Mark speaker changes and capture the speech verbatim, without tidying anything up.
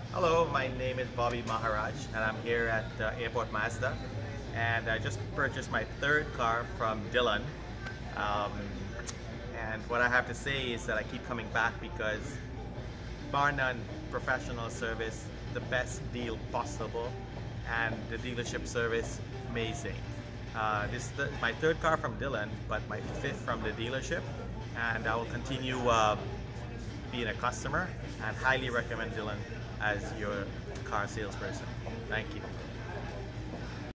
Speaker 1: Hello, my name is Bobby Maharaj and I'm here at uh, Airport Mazda, and I just purchased my third car from Dylan. Um, and what I have to say is that I keep coming back because bar none, professional service, the best deal possible, and the dealership service amazing. Uh, this is the, my third car from Dylan, but my fifth from the dealership, and I will continue uh, being a customer and highly recommend Dylan as your car salesperson. Thank you.